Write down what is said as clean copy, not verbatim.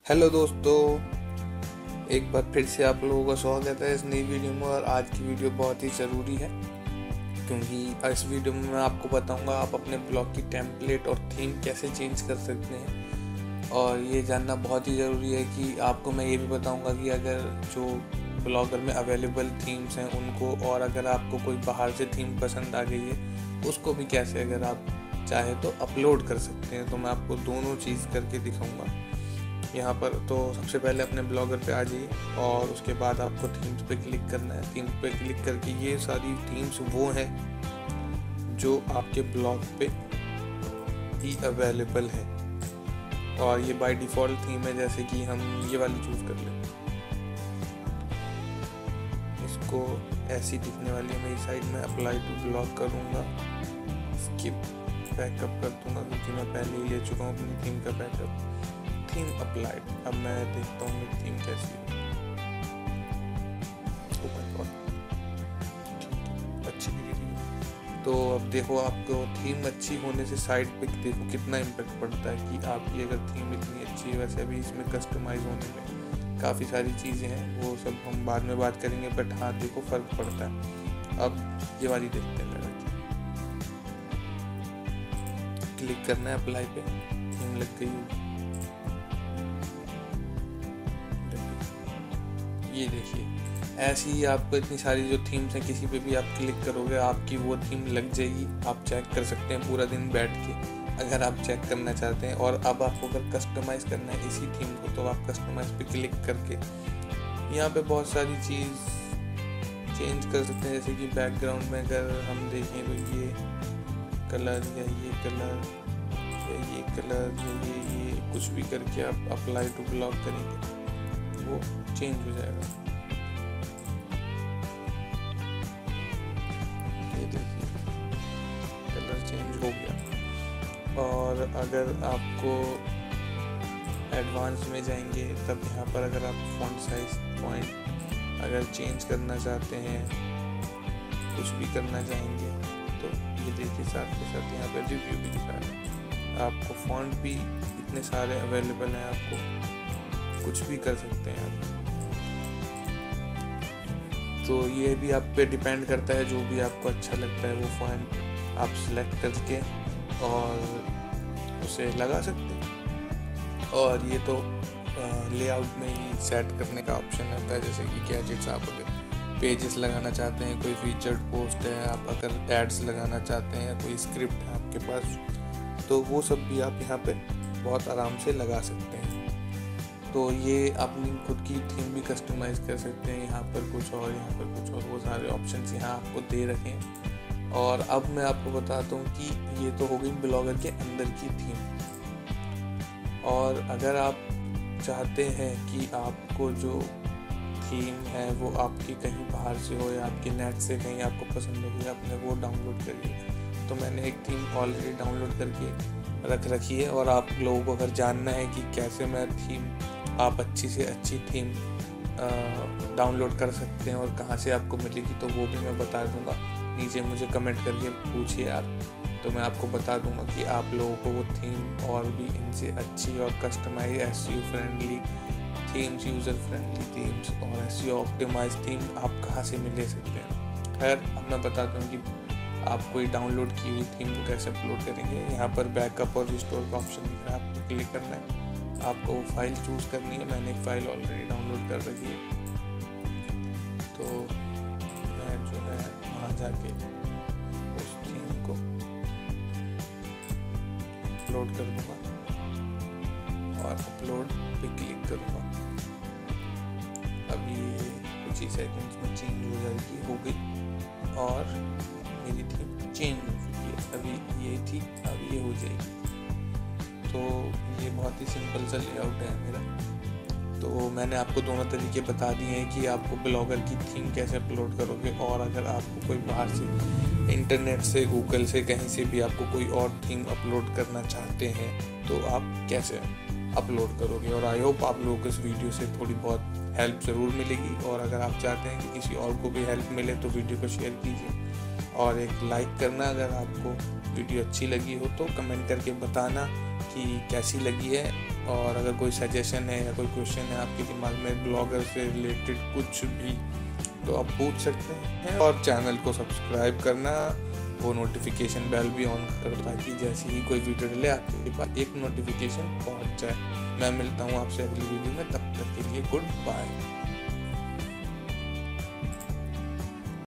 Hello दोस्तों, एक बार फिर से आप लोगों का स्वागत है इस नई वीडियो में। और आज की वीडियो बहुत ही ज़रूरी है क्योंकि इस वीडियो में मैं आपको बताऊंगा आप अपने ब्लॉग की टेम्पलेट और थीम कैसे चेंज कर सकते हैं। और ये जानना बहुत ही ज़रूरी है कि आपको मैं ये भी बताऊंगा कि अगर जो ब्लॉगर में अवेलेबल थीम्स हैं उनको, और अगर आपको कोई बाहर से थीम पसंद आ गई है उसको भी कैसे अगर आप चाहे तो अपलोड कर सकते हैं। तो मैं आपको दोनों चीज़ करके दिखाऊंगा यहाँ पर। तो सबसे पहले अपने ब्लॉगर पे आ जाइए और उसके बाद आपको थीम्स पे क्लिक करना है। थीम्स पे क्लिक करके ये सारी थीम्स वो हैं जो आपके ब्लॉग पे ही अवेलेबल है। और ये बाय डिफ़ॉल्ट थीम है, जैसे कि हम ये वाली चूज़ कर लें। इसको ऐसी दिखने वाली है। मैं इस साइड में अप्लाई टू ब्लॉग करूँगा, स्किप बैकअप कर दूँगा क्योंकि मैं पहले ही ले चुका हूँ अपनी थीम का बैकअप। Theme applied. अब मैं देखता हूँ मेरी थीम कैसी है। अच्छी दिख रही है। तो अब देखो, आपको थीम अच्छी होने से साइड पे देखो कितना इम्पैक्ट पड़ता है कि आपकी अगर थीम इतनी अच्छी है। वैसे अभी इसमें कस्टमाइज होने में काफ़ी सारी चीज़ें हैं, वो सब हम बाद में बात करेंगे, बट हाँ देखो फ़र्क पड़ता है। अब ये वाली देखते हैं। मेरा क्लिक करना है अप्लाई पे, थीम लग गई होगी। ये देखिए, ऐसी ही आपको इतनी सारी जो थीम्स हैं किसी पे भी आप क्लिक करोगे आपकी वो थीम लग जाएगी। आप चेक कर सकते हैं पूरा दिन बैठ के अगर आप चेक करना चाहते हैं। और अब आपको अगर कस्टमाइज़ करना है इसी थीम को तो आप कस्टमाइज़ पे क्लिक करके यहाँ पे बहुत सारी चीज़ चेंज कर सकते हैं। जैसे कि बैकग्राउंड में अगर हम देखें तो ये कलर या ये कलर या ये कलर या ये कुछ भी करके आप अप्लाई टू ब्लॉक करेंगे वो चेंज हो जाएगा। ये देखिए कलर चेंज हो गया। और अगर आपको एडवांस में जाएंगे तब यहाँ पर अगर आप फॉन्ट साइज पॉइंट अगर चेंज करना चाहते हैं, कुछ भी करना चाहेंगे तो ये देखिए साथ के साथ यहाँ पर रिव्यू भी दिखा रहा है। आपको फॉन्ट भी इतने सारे अवेलेबल हैं, आपको कुछ भी कर सकते हैं आप। तो ये भी आप पे डिपेंड करता है, जो भी आपको अच्छा लगता है वो फॉन्ट आप सिलेक्ट करके और उसे लगा सकते हैं। और ये तो लेआउट में ही सेट करने का ऑप्शन रहता है। जैसे कि गैजेट्स, आप अगर पेजेस लगाना चाहते हैं, कोई फीचर्ड पोस्ट है, आप अगर एड्स लगाना चाहते हैं, कोई स्क्रिप्ट है आपके पास, तो वो सब भी आप यहाँ पे बहुत आराम से लगा सकते हैं। तो ये अपनी खुद की थीम भी कस्टमाइज़ कर सकते हैं। यहाँ पर कुछ और, यहाँ पर कुछ और, वो सारे ऑप्शंस यहाँ आपको दे रखे हैं। और अब मैं आपको बताता हूँ कि ये तो हो गई ब्लॉगर के अंदर की थीम। और अगर आप चाहते हैं कि आपको जो थीम है वो आपकी कहीं बाहर से हो या आपके नेट से कहीं आपको पसंद हो गई, आपने वो डाउनलोड करिए। तो मैंने एक थीम ऑलरेडी डाउनलोड करके रख रखी है। और आप लोगों को अगर जानना है कि कैसे मैं थीम, आप अच्छी से अच्छी थीम डाउनलोड कर सकते हैं और कहाँ से आपको मिलेगी, तो वो भी मैं बता दूंगा। नीचे मुझे कमेंट करके पूछिए आप, तो मैं आपको बता दूंगा कि आप लोगों को वो थीम और भी इनसे अच्छी और customise SEO friendly themes, user friendly themes और एसईओ ऑप्टिमाइज थीम आप कहाँ से मिल सकते हैं। खैर अब मैं बताता हूँ कि आप कोई डाउनलोड की हुई थीम को कैसे अपलोड करेंगे। यहाँ पर बैकअप और रिस्टोर का ऑप्शन दिख रहा है, आपको क्लिक करना है। आपको वो फाइल चूज़ करनी है। मैंने एक फ़ाइल ऑलरेडी डाउनलोड कर रखी है, तो मैं जो है वहाँ जाके उस थीम को अपलोड कर दूँगा और अपलोड पे क्लिक करूँगा। अभी कुछ ही सेकंड्स में चेंज हो जाएगी, हो गई और मेरी थीम चेंज हो चुकी है। अभी ये थी, अब ये हो जाएगी। तो ये बहुत ही सिंपल सा लेआउट है मेरा। तो मैंने आपको दोनों तरीके बता दिए हैं कि आपको ब्लॉगर की थीम कैसे अपलोड करोगे। और अगर आपको कोई बाहर से इंटरनेट से, गूगल से, कहीं से भी आपको कोई और थीम अपलोड करना चाहते हैं तो आप कैसे अपलोड करोगे। और आई होप आप लोगों को इस वीडियो से थोड़ी बहुत हेल्प ज़रूर मिलेगी। और अगर आप चाहते हैं कि किसी और को भी हेल्प मिले तो वीडियो को शेयर कीजिए और एक लाइक करना। अगर आपको वीडियो अच्छी लगी हो तो कमेंट करके बताना कि कैसी लगी है। और अगर कोई सजेशन है या कोई क्वेश्चन है आपके दिमाग में ब्लॉगर से रिलेटेड कुछ भी, तो आप पूछ सकते हैं। और चैनल को सब्सक्राइब करना, वो नोटिफिकेशन बेल भी ऑन करो ताकि जैसे ही कोई वीडियो डले आपके पास एक नोटिफिकेशन पहुंच जाए। मैं मिलता हूं आपसे अगली वीडियो में, तब तक के लिए गुड बाय।